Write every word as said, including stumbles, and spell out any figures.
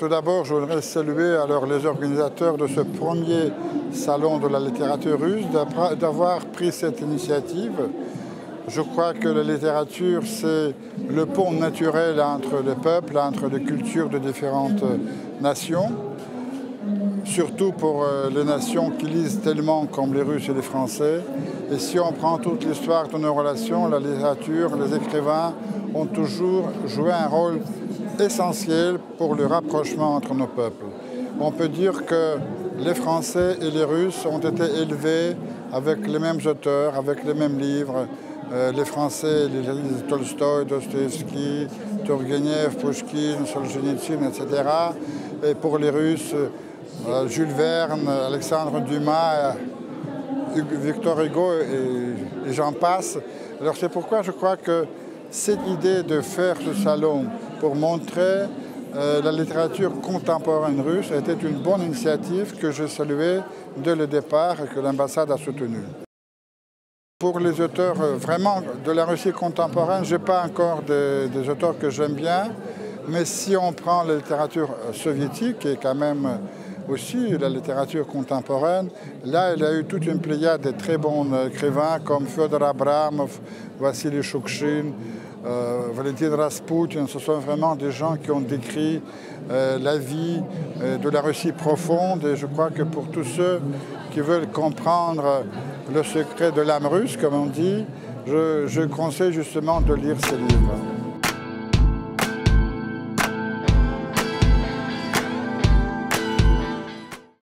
Tout d'abord, je voudrais saluer alors les organisateurs de ce premier salon de la littérature russe d'avoir pris cette initiative. Je crois que la littérature, c'est le pont naturel entre les peuples, entre les cultures de différentes nations, surtout pour les nations qui lisent tellement comme les Russes et les Français. Et si on prend toute l'histoire de nos relations, la littérature, les écrivains ont toujours joué un rôle essentiel pour le rapprochement entre nos peuples. On peut dire que les Français et les Russes ont été élevés avec les mêmes auteurs, avec les mêmes livres. Euh, les Français lisent Tolstoï, Dostoïevski, Turgenev, Pouchkine, Solzhenitsyn, et cetera. Et pour les Russes, euh, Jules Verne, Alexandre Dumas, euh, Victor Hugo et, et j'en passe. Alors c'est pourquoi je crois que cette idée de faire ce salon pour montrer euh, la littérature contemporaine russe était une bonne initiative que je saluais dès le départ et que l'ambassade a soutenue. Pour les auteurs euh, vraiment de la Russie contemporaine, je n'ai pas encore des, des auteurs que j'aime bien, mais si on prend la littérature soviétique, qui est quand même aussi la littérature contemporaine, là il y a eu toute une pléiade de très bons écrivains comme Fyodor Abramov, Vassili Shukhin, Euh, Valentin Rasputin. Ce sont vraiment des gens qui ont décrit euh, la vie euh, de la Russie profonde, et je crois que pour tous ceux qui veulent comprendre le secret de l'âme russe, comme on dit, je, je conseille justement de lire ces livres.